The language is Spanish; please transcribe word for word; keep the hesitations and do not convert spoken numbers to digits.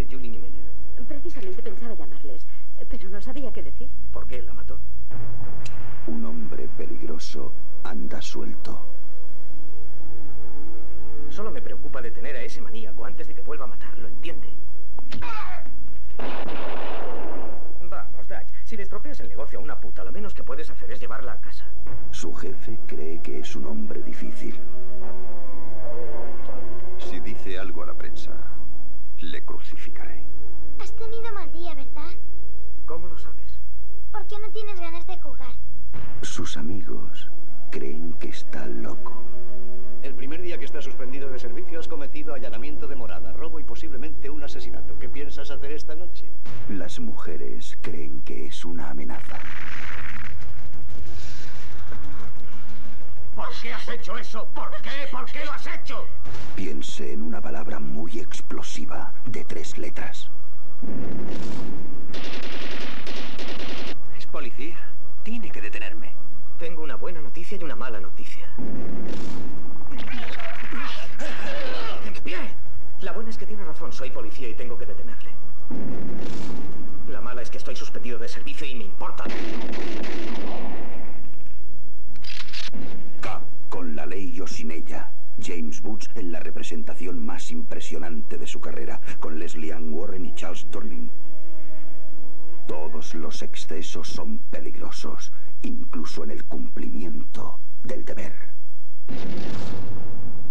Julie Niemeyer? Precisamente pensaba llamarles, pero no sabía qué decir. ¿Por qué la mató? Un hombre peligroso anda suelto. Solo me preocupa detener a ese maníaco antes de que vuelva a matar, ¿lo entiende? Vamos, Dutch, si le estropeas el negocio a una puta, lo menos que puedes hacer es llevarla a casa. Su jefe cree que es un hombre difícil. Si dice algo a la prensa, le crucificaré. Has tenido mal día, ¿verdad? ¿Cómo lo sabes? ¿Por qué no tienes ganas de jugar? Sus amigos creen que está loco. El primer día que estás suspendido de servicio has cometido allanamiento de morada, robo y posiblemente un asesinato. ¿Qué piensas hacer esta noche? Las mujeres creen que es una amenaza. ¿Por qué has hecho eso? ¿Por qué? ¿Por qué lo has hecho? Piense en una palabra muy explosiva de tres letras. Es policía. Tiene que detenerme. Tengo una buena noticia y una mala noticia. ¡De pie! La buena es que tiene razón, soy policía y tengo que detenerle. La mala es que estoy suspendido de servicio y me importa. K, con la ley o sin ella. James Woods en la representación más impresionante de su carrera, con Leslie Ann Warren y Charles Durning. Todos los excesos son peligrosos, incluso en el cumplimiento del deber.